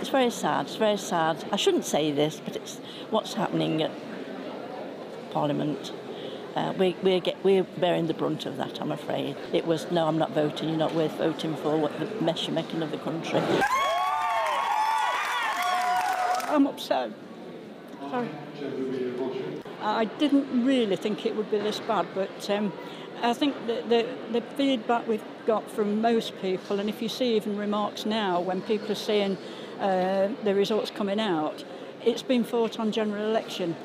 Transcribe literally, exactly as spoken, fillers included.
it's very sad, it's very sad. I shouldn't say this, but it's what's happening at Parliament. Uh, we, we're, get, we're bearing the brunt of that, I'm afraid. It was, no, I'm not voting, you're not worth voting for, what the mess you're making of the country. I'm upset. Sorry. I didn't really think it would be this bad, but um, I think the, the, the feedback we've got from most people, and if you see even remarks now when people are seeing uh, the results coming out, it's been fought on general election.